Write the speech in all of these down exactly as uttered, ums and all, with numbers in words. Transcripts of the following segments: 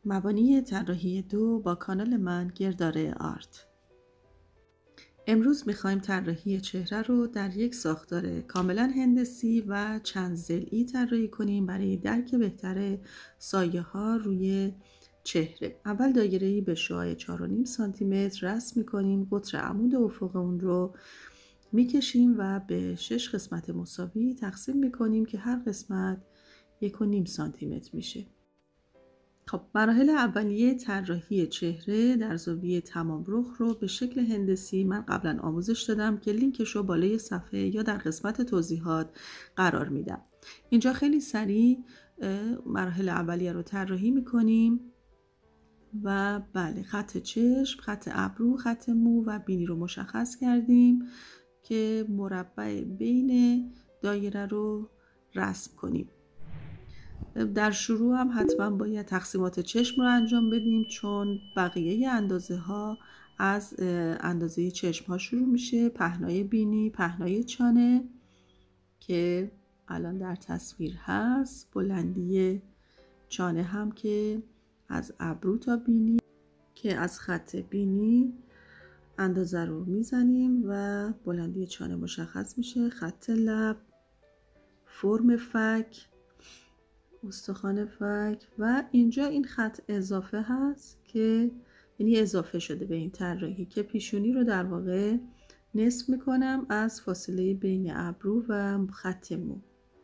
مبانی طراحی دو با کانال من گرداره آرت. امروز میخوایم طراحی چهره رو در یک ساختار کاملا هندسی و چند ضلعی طراحی کنیم برای درک بهتر سایه ها روی چهره. اول دایره‌ای به شعاع چهار و نیم سانتی متر رسم میکنیم. قطر عمود افق اون رو میکشیم و به شش قسمت مساوی تقسیم میکنیم که هر قسمت یک و نیم سانتی متر میشه. خب مراحل اولیه طراحی چهره در زاویه تمام رخ رو به شکل هندسی من قبلا آموزش دادم که لینکش رو بالای صفحه یا در قسمت توضیحات قرار میدم. اینجا خیلی سریع مراحل اولیه رو طراحی میکنیم و بله، خط چشم، خط ابرو، خط مو و بینی رو مشخص کردیم که مربع بین دایره رو رسم کنیم. در شروع هم حتما باید تقسیمات چشم رو انجام بدیم چون بقیه اندازه ها از اندازه چشم ها شروع میشه. پهنای بینی، پهنای چانه که الان در تصویر هست، بلندی چانه هم که از ابرو تا بینی که از خط بینی اندازه رو میزنیم و بلندی چانه مشخص میشه. خط لب، فرم فک، استخوان فک و اینجا این خط اضافه هست که یعنی اضافه شده به این طراحی که پیشونی رو در واقع نصف میکنم از فاصله بین ابرو و خط مو.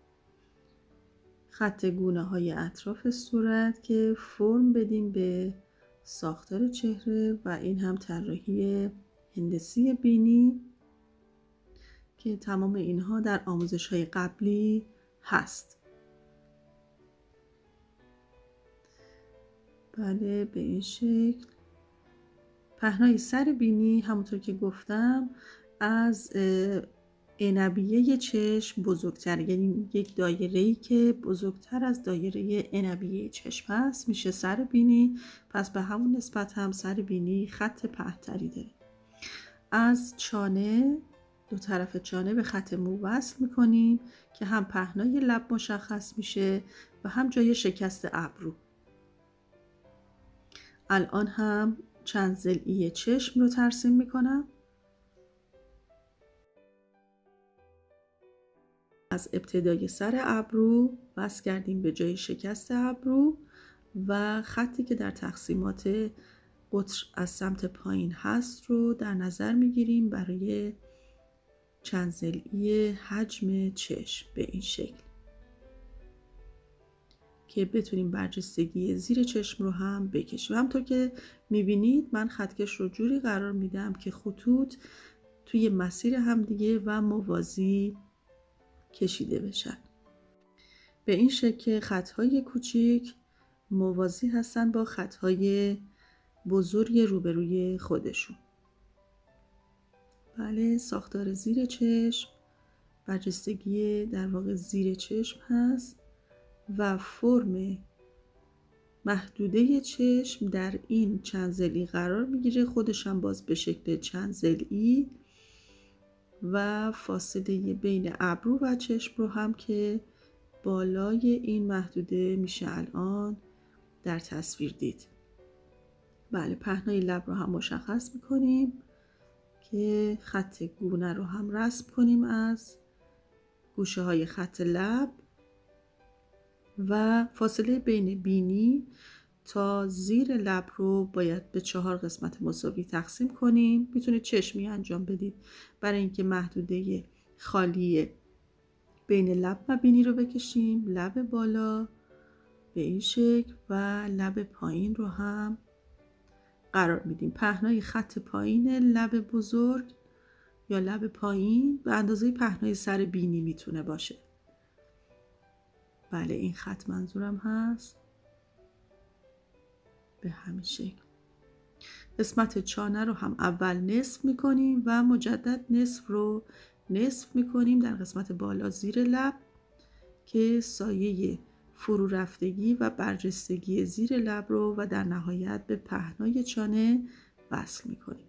خط گونه های اطراف صورت که فرم بدیم به ساختار چهره و این هم طراحی هندسی بینی که تمام اینها در آموزش های قبلی هست. بله، به این شکل. پهنای سر بینی همونطور که گفتم از عنبیه چشم بزرگتر، یعنی یک دایره‌ای که بزرگتر از دایره عنبیه چشم هست میشه سر بینی، پس به همون نسبت هم سر بینی خط پهن‌تری داره. از چانه، دو طرف چانه به خط مو وصل میکنیم که هم پهنای لب مشخص میشه و هم جای شکست ابرو. الان هم چند ضلعی چشم رو ترسیم میکنم. از ابتدای سر ابرو وصل کردیم به جای شکست ابرو و خطی که در تقسیمات قطر از سمت پایین هست رو در نظر میگیریم برای چند ضلعی حجم چشم به این شکل که بتونیم برجستگی زیر چشم رو هم بکشیم. همونطور که میبینید من خطکش رو جوری قرار میدم که خطوط توی مسیر همدیگه و موازی کشیده بشن. به این شکل خطهای کوچیک موازی هستن با خطهای بزرگ روبروی خودشون. بله، ساختار زیر چشم، برجستگی در واقع زیر چشم هست و فرم محدوده چشم در این چند ضلعی قرار میگیره، خودش هم باز به شکل چند ضلعی و فاصله بین ابرو و چشم رو هم که بالای این محدوده میشه الان در تصویر دید. بله، پهنای لب رو هم مشخص میکنیم که خط گونه رو هم رسم کنیم از گوشه های خط لب و فاصله بین بینی تا زیر لب رو باید به چهار قسمت مساوی تقسیم کنیم. میتونید چشمی انجام بدید برای اینکه محدوده خالی بین لب و بینی رو بکشیم. لب بالا به این شکل و لب پایین رو هم قرار میدیم. پهنای خط پایین لب بزرگ یا لب پایین به اندازه پهنای سر بینی میتونه باشه. بله، این خط منظورم هست به همین شکل. قسمت چانه رو هم اول نصف میکنیم و مجدد نصف رو نصف میکنیم در قسمت بالا زیر لب که سایه فرو رفتگی و برجستگی زیر لب رو و در نهایت به پهنای چانه وصل میکنیم.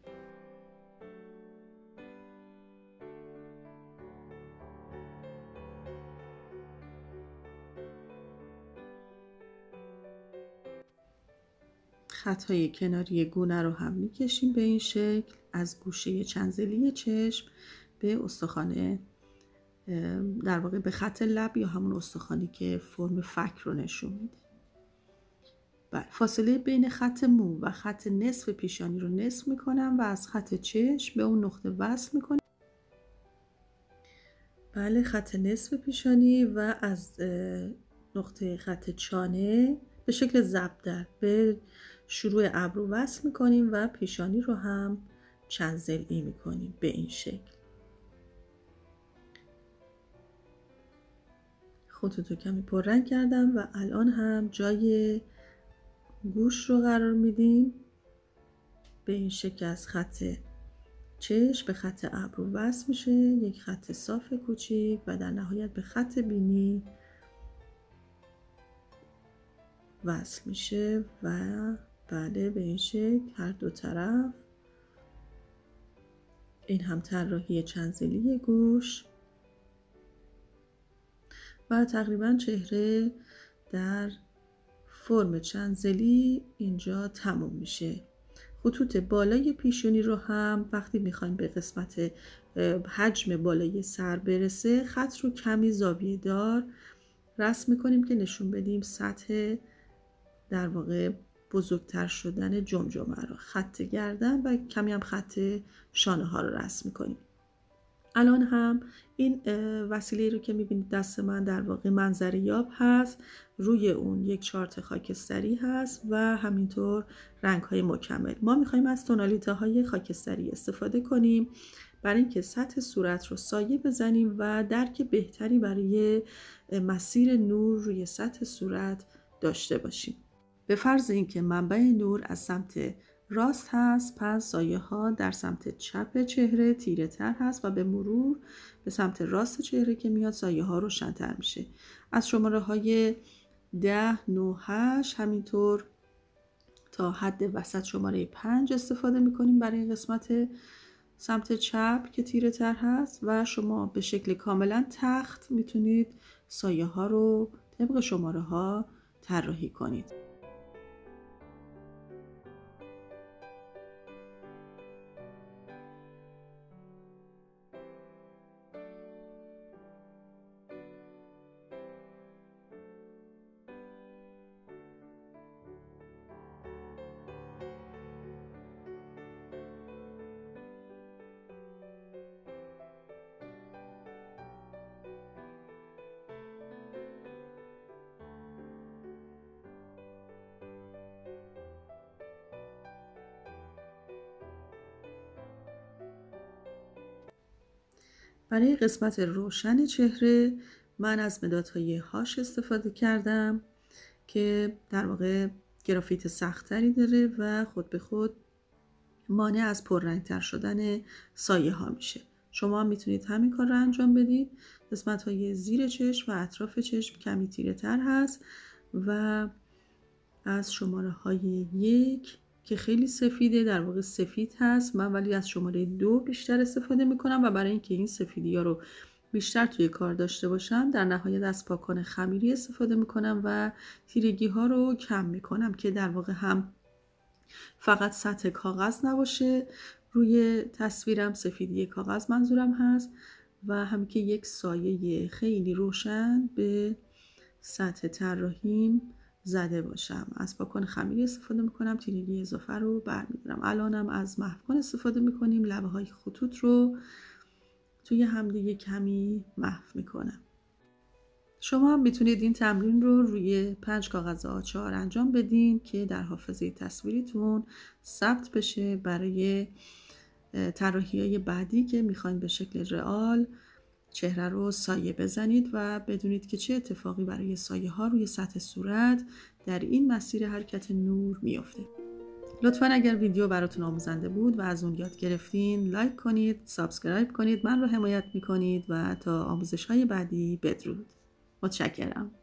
خطهای کناری گونه رو هم میکشیم به این شکل از گوشه چنزلی چشم به استخوان، در واقع به خط لب یا همون استخوانی که فرم فک رو نشون میده. بله، فاصله بین خط مو و خط نصف پیشانی رو نصف میکنم و از خط چشم به اون نقطه وصل میکنم. بله، خط نصف پیشانی و از نقطه خط چانه به شکل ضربدر به شروع ابرو وصل میکنیم و پیشانی رو هم چند ضلعی میکنیم به این شکل. خطوط رو کمی پررنگ کردم و الان هم جای گوش رو قرار میدیم به این شکل. از خط چشم به خط ابرو وصل میشه یک خط صاف کوچیک و در نهایت به خط بینی وصل میشه و بله به این شکل هر دو طرف. این هم طراحی چنزلی گوش و تقریبا چهره در فرم چنزلی اینجا تموم میشه. خطوط بالای پیشونی رو هم وقتی میخوایم به قسمت حجم بالای سر برسه خط رو کمی زاویه دار رسم میکنیم که نشون بدیم سطح در واقع بزرگتر شدن جمجمه رو. خط گردن و کمی هم خط شانه ها رو رسم میکنیم. الان هم این وسیله رو که میبینید دست من در واقع منظر یاب هست، روی اون یک چارت خاکستری هست و همینطور رنگ های مکمل. ما میخوایم از تونالیته های خاکستری استفاده کنیم برای اینکه سطح صورت رو سایه بزنیم و درک بهتری برای مسیر نور روی سطح صورت داشته باشیم. به فرض اینکه منبع نور از سمت راست هست، پس سایه ها در سمت چپ چهره تیره تر هست و به مرور به سمت راست چهره که میاد سایه ها روشن‌تر میشه. از شماره های ده، نه، هشت همینطور تا حد وسط شماره پنج استفاده میکنیم برای قسمت سمت چپ که تیره تر هست و شما به شکل کاملا تخت میتونید سایه ها رو طبق شماره ها طراحی کنید. برای قسمت روشن چهره من از مدادهای هاش استفاده کردم که در واقع گرافیت سختری داره و خود به خود مانع از پررنگتر شدن سایه ها میشه. شما میتونید همین کار رو انجام بدید. قسمت های زیر چشم و اطراف چشم کمی تیره تر هست و از شماره های یک که خیلی سفیده، در واقع سفید هست، من ولی از شماره دو بیشتر استفاده میکنم و برای اینکه این سفیدی ها رو بیشتر توی کار داشته باشم در نهایت از پاکن خمیری استفاده میکنم و تیرگی ها رو کم میکنم که در واقع هم فقط سطح کاغذ نباشه روی تصویرم، سفیدی کاغذ منظورم هست، و هم که یک سایه خیلی روشن به سطح طراحیم زده باشم. از پاکن خمیری استفاده میکنم، تیرگی اضافه رو برمیدارم. الانم از محو کن استفاده میکنیم، لبه های خطوط رو توی همدیگه کمی محو میکنم. شما هم میتونید این تمرین رو روی پنج کاغذ آ چهار انجام بدین که در حافظه تصویریتون ثبت بشه برای طراحی‌های بعدی که میخواین به شکل رئال چهره رو سایه بزنید و بدونید که چه اتفاقی برای سایه ها روی سطح صورت در این مسیر حرکت نور میفته. لطفاً اگر ویدیو براتون آموزنده بود و از اون یاد گرفتین لایک کنید، سابسکرایب کنید، من رو حمایت میکنید و تا آموزش های بعدی بدرود. متشکرم.